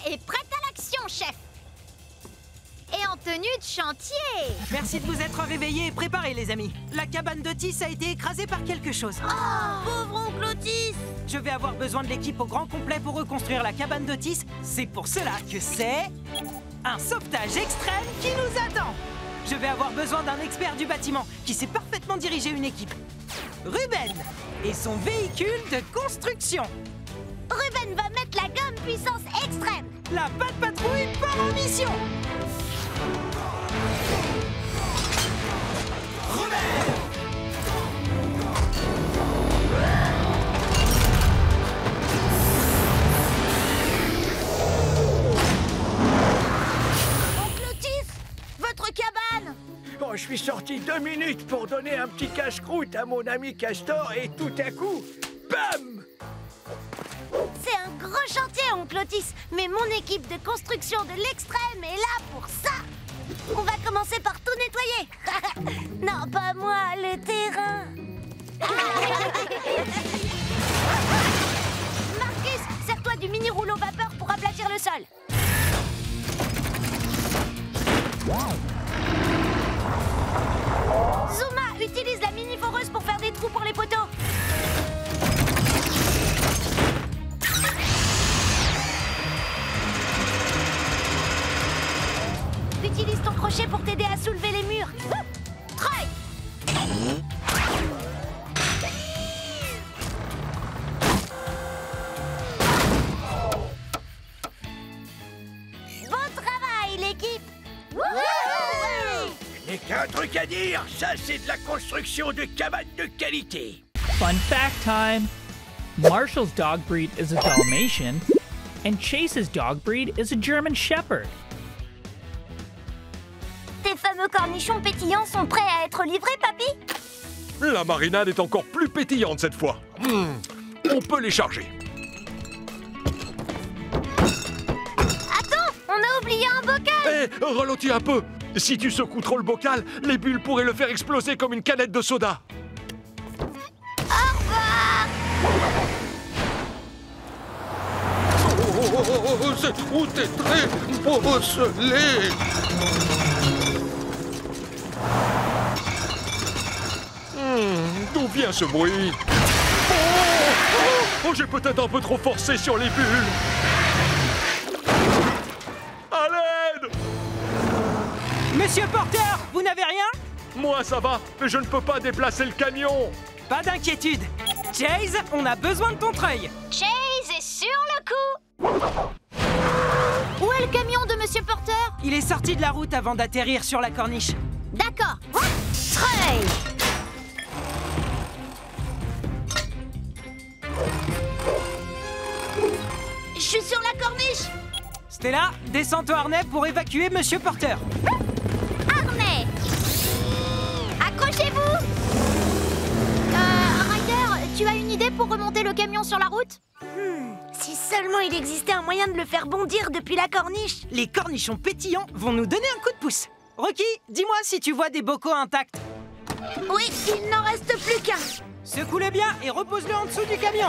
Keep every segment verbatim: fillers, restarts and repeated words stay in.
est prête à l'action, chef. Et en tenue de chantier. Merci de vous être réveillés et préparés, les amis. La cabane d'Otis a été écrasée par quelque chose. Oh, pauvre oncle Otis. Je vais avoir besoin de l'équipe au grand complet pour reconstruire la cabane d'Otis. C'est pour cela que c'est un sauvetage extrême qui nous attend. Je vais avoir besoin d'un expert du bâtiment qui sait parfaitement diriger une équipe. Ruben et son véhicule de construction. Ruben va mettre la gomme puissance extrême. La patte patrouille part en mission. Oncle Otis, votre cabane. Bon, je suis sorti deux minutes pour donner un petit casse-croûte à mon ami Castor et tout à coup, bam! C'est un gros chantier, oncle Otis. Mais mon équipe de construction de l'extrême est là pour ça. On va commencer par tout nettoyer. Non, pas moi, le terrain. Marcus, sers-toi du mini rouleau vapeur pour aplatir le sol. Zuma, utilise la mini foreuse pour faire des trous pour les poteaux. Utilise ton crochet pour t'aider à soulever les murs. Troy! Bon travail, l'équipe! Je n'ai qu'un truc à dire, ça c'est de la construction de cabane de qualité. Fun fact time. Marshall's dog breed is a Dalmatian, and Chase's dog breed is a German Shepherd. Tes fameux cornichons pétillants sont prêts à être livrés, papy? La marinade est encore plus pétillante cette fois. Mmh. On peut les charger. Attends, on a oublié un bocal! Eh, ralentis un peu. Si tu secoues trop le bocal, les bulles pourraient le faire exploser comme une canette de soda. Au revoir! Oh, oh, oh, oh, oh, cette route est très bosselée. Hmm, d'où vient ce bruit? Oh, oh, oh, j'ai peut-être un peu trop forcé sur les bulles. À l'aide! Monsieur Porter, vous n'avez rien? Moi, ça va, mais je ne peux pas déplacer le camion. Pas d'inquiétude. Chase, on a besoin de ton treuil. Chase est sur le coup! Où est le camion de Monsieur Porter? Il est sorti de la route avant d'atterrir sur la corniche. D'accord. Treuil! Je suis sur la corniche! Stella, descends ton harnais pour évacuer Monsieur Porter. Harnais! Accrochez-vous! Euh, Ryder, tu as une idée pour remonter le camion sur la route? Hmm, si seulement il existait un moyen de le faire bondir depuis la corniche! Les cornichons pétillants vont nous donner un coup de pouce. Rocky, dis-moi si tu vois des bocaux intacts. Oui, il n'en reste plus qu'un. Secoue-le bien et repose-le en dessous du camion.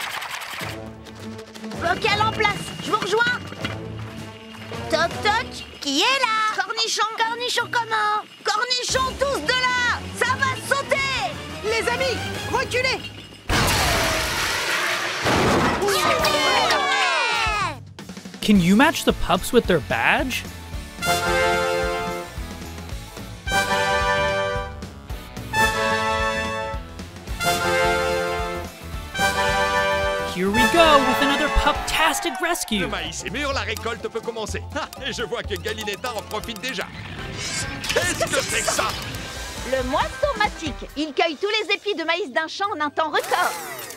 Bocal en place, je vous rejoins. Toc toc, qui est là? Cornichon. Cornichon comment? Cornichon tous de là. Ça va sauter. Les amis, reculez. Can you match the pups with their badge? Here we go with another pup-tastic rescue. Le maïs est mûr, la récolte peut commencer. Ah, et je vois que Galinetta en profite déjà. Qu'est-ce que c'est que ça? Le moisson-matique. Il cueille tous les épis de maïs d'un champ en un temps record.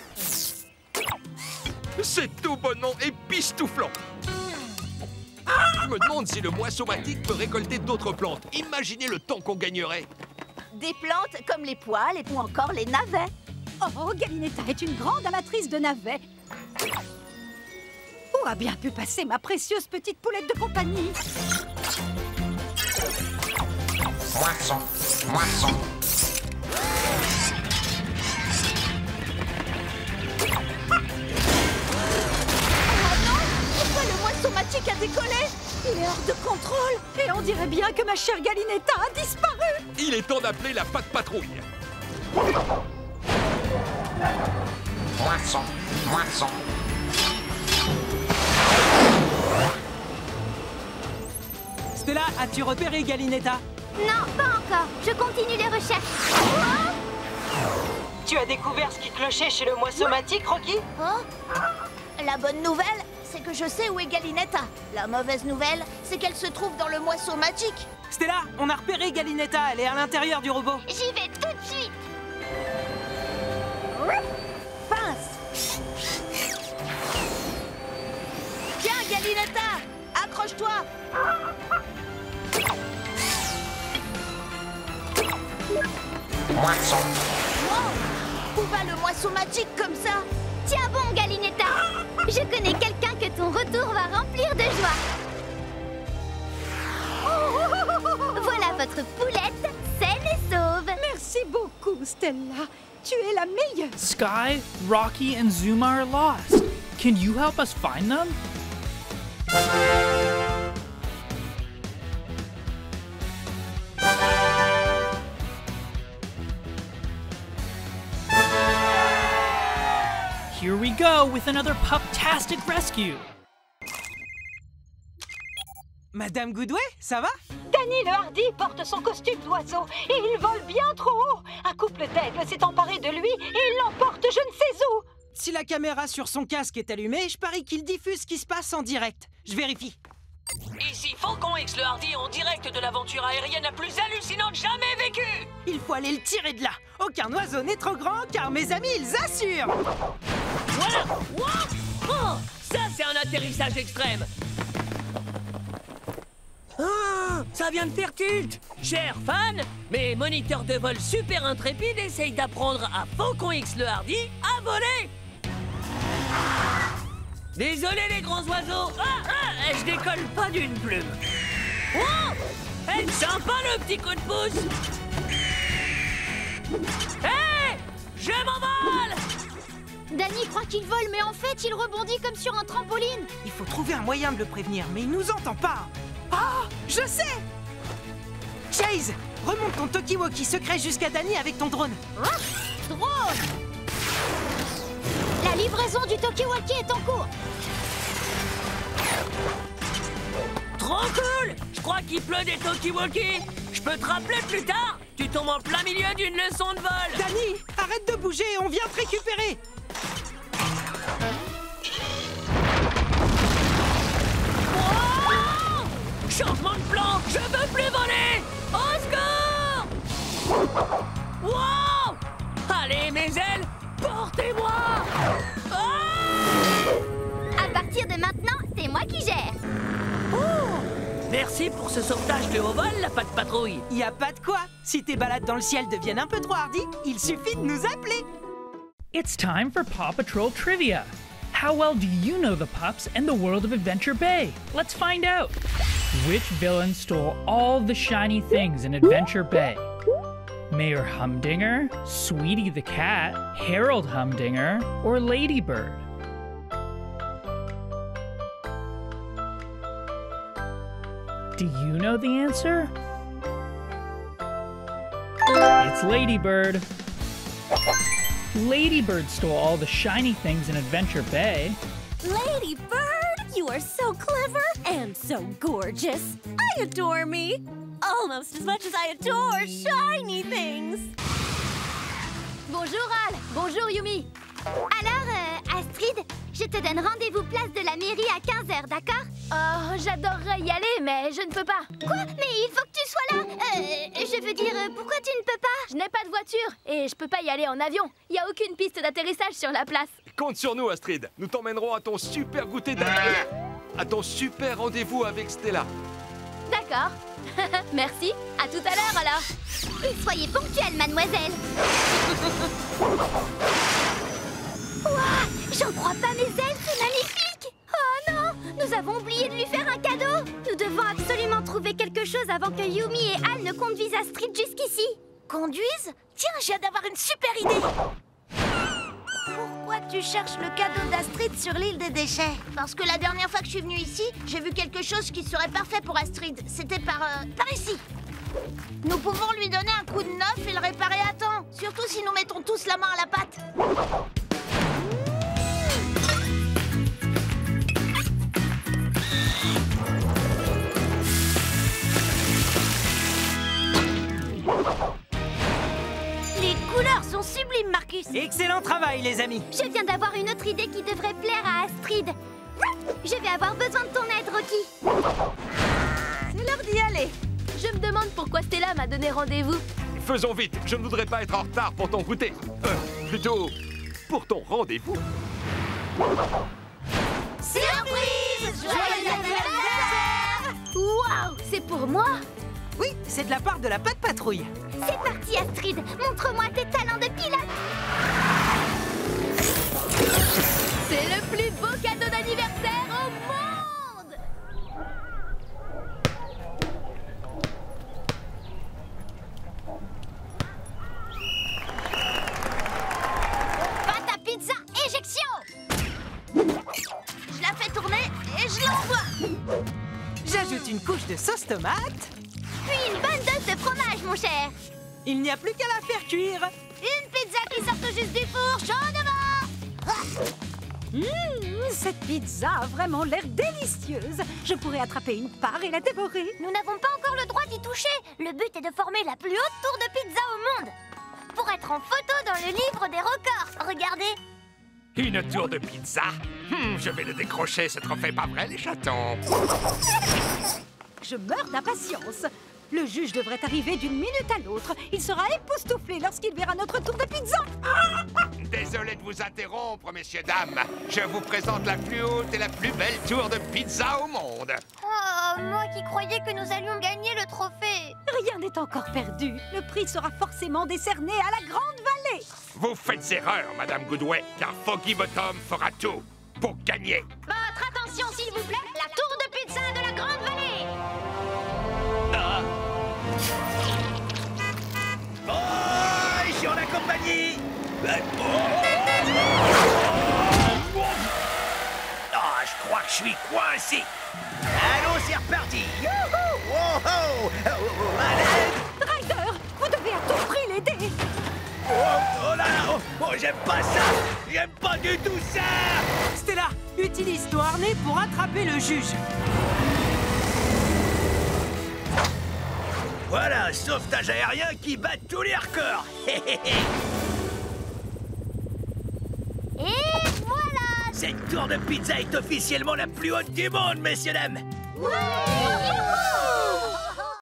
C'est tout bonnement époustouflant. Je me demande si le moisson-matique peut récolter d'autres plantes. Imaginez le temps qu'on gagnerait. Des plantes comme les poils ou encore les navets. Oh, Galinetta est une grande amatrice de navets. Où a bien pu passer ma précieuse petite poulette de compagnie? Moisson, moisson. Oh non! Pourquoi le moisson-matique hors de contrôle. Et on dirait bien que ma chère Galinetta a disparu. Il est temps d'appeler la patte patrouille. Moisson, moisson. Stella, as-tu repéré Galinetta? Non, pas encore. Je continue les recherches. Oh, Tu as découvert ce qui clochait chez le moissomatique, Rocky? oh. La bonne nouvelle, c'est que je sais où est Galinetta. La mauvaise nouvelle, c'est qu'elle se trouve dans le moisseau magique. Stella, on a repéré Galinetta, elle est à l'intérieur du robot. J'y vais tout de suite. Pince. Tiens, Galinetta, accroche-toi. Moisson. Wow. Où va le moisseau magique comme ça? Tiens bon, Galinetta. Je connais quelqu'un que ton retour va remplir de joie. Voilà votre poulette, saine et sauve. Merci beaucoup, Stella. Tu es la meilleure. Sky, Rocky, and Zuma are lost. Can you help us find them? Here we go with another pup-tastic rescue. Madame Goodway, ça va? Danny le Hardy porte son costume d'oiseau et il vole bien trop haut. Un couple d'aigles s'est emparé de lui et il l'emporte je ne sais où. Si la caméra sur son casque est allumée, je parie qu'il diffuse ce qui se passe en direct. Je vérifie. Ici Faucon X le Hardy en direct de l'aventure aérienne la plus hallucinante jamais vécue. Il faut aller le tirer de là. Aucun oiseau n'est trop grand car mes amis, ils assurent. Voilà. Wow. Oh, ça c'est un atterrissage extrême. Ah, ça vient de faire tilt. Chers fans, mes moniteurs de vol super intrépides essayent d'apprendre à Faucon X le Hardy à voler. Désolé les grands oiseaux. Ah, ah, je décolle pas d'une plume. Wow. Eh, sympa le petit coup de pouce. Hé, hey, je m'envole. Danny croit qu'il vole, mais en fait, il rebondit comme sur un trampoline. Il faut trouver un moyen de le prévenir, mais il nous entend pas. Ah, je sais. Chase, remonte ton Talkie-Walkie secret jusqu'à Danny avec ton drone. Ah, drone. La livraison du Talkie-Walkie est en cours. Trop cool. Je crois qu'il pleut des Talkie-Walkie. Je peux te rappeler plus tard? Tu tombes en plein milieu d'une leçon de vol. Danny, arrête de bouger, on vient te récupérer. Oh, changement de plan, je veux plus voler. Au secours. Wow. Allez mes ailes, portez-moi. Oh. À partir de maintenant, c'est moi qui gère. Merci pour ce sauvetage de haut vol, la patte patrouille. Y a pas de quoi. Si tes balades dans le ciel deviennent un peu trop hardies, il suffit de nous appeler. It's time for Paw Patrol Trivia. How well do you know the pups and the world of Adventure Bay? Let's find out. Which villain stole all the shiny things in Adventure Bay? Mayor Humdinger, Sweetie the Cat, Harold Humdinger, or Ladybird? Do you know the answer? It's Ladybird. Ladybird stole all the shiny things in Adventure Bay. Ladybird, you are so clever and so gorgeous. I adore me, almost as much as I adore shiny things. Bonjour Al, bonjour Yumi. Alors, euh, Astrid, je te donne rendez-vous place de la mairie à quinze heures, d'accord? Oh, j'adorerais y aller, mais je ne peux pas. Quoi? Mais il faut que tu sois là. Euh, je veux dire, pourquoi tu ne peux pas? Je n'ai pas de voiture et je peux pas y aller en avion. Il n'y a aucune piste d'atterrissage sur la place. Compte sur nous, Astrid. Nous t'emmènerons à ton super goûter d'accueil. À ton super rendez-vous avec Stella. D'accord. Merci. À tout à l'heure, alors. Et soyez ponctuelle, mademoiselle. Ouah, j'en crois pas mes ailes, c'est magnifique. Oh non, nous avons oublié de lui faire un cadeau. Nous devons absolument trouver quelque chose avant que Yumi et Al ne conduisent Astrid jusqu'ici. Conduisent? Tiens, je viens d'avoir une super idée. Pourquoi tu cherches le cadeau d'Astrid sur l'île des déchets? Parce que la dernière fois que je suis venue ici, j'ai vu quelque chose qui serait parfait pour Astrid. C'était par, euh, par ici. Nous pouvons lui donner un coup de neuf et le réparer à temps. Surtout si nous mettons tous la main à la pâte. Les couleurs sont sublimes, Marcus. Excellent travail, les amis. Je viens d'avoir une autre idée qui devrait plaire à Astrid. Je vais avoir besoin de ton aide, Rocky. C'est l'heure d'y aller. Je me demande pourquoi Stella m'a donné rendez-vous. Faisons vite, je ne voudrais pas être en retard pour ton goûter. Euh, plutôt, pour ton rendez-vous. Surprise! Joyeux anniversaire! Waouh, c'est pour moi? Oui, c'est de la part de la Patte Patrouille. C'est parti, Astrid. Montre-moi tes talents de pilote. C'est le plus beau cadeau d'anniversaire au monde! Pâte à pizza, éjection! Je la fais tourner et je l'envoie. J'ajoute une couche de sauce tomate. Puis une bonne dose de fromage, mon cher. Il n'y a plus qu'à la faire cuire. Une pizza qui sort tout juste du four, chaud devant. Mmh, cette pizza a vraiment l'air délicieuse. Je pourrais attraper une part et la dévorer. Nous n'avons pas encore le droit d'y toucher. Le but est de former la plus haute tour de pizza au monde. Pour être en photo dans le livre des records. Regardez. Une tour de pizza. Hmm, je vais le décrocher, ce trophée, pas vrai, les chatons? Je meurs d'impatience. Le juge devrait arriver d'une minute à l'autre. Il sera époustouflé lorsqu'il verra notre tour de pizza. Désolé de vous interrompre, messieurs, dames. Je vous présente la plus haute et la plus belle tour de pizza au monde. Oh, moi qui croyais que nous allions gagner le trophée. Rien n'est encore perdu. Le prix sera forcément décerné à la Grande Vallée. Vous faites erreur, Madame Goodway, car Foggy Bottom fera tout pour gagner. Votre attention, s'il vous plaît. La tour de pizza de la Grande Vallée. Ah. Oh, je suis en la compagnie. Ah, je crois que je suis coincé. Allons, c'est reparti. Youhou! Oh, oh, oh, oh, allez. Ryder, vous devez à tout prix l'aider. Oh, oh là là, oh, oh, j'aime pas ça. J'aime pas du tout ça. Stella, utilise ton harnais pour attraper le juge. Voilà un sauvetage aérien qui bat tous les records. Et voilà. Cette tour de pizza est officiellement la plus haute du monde, messieurs dames. Ouais.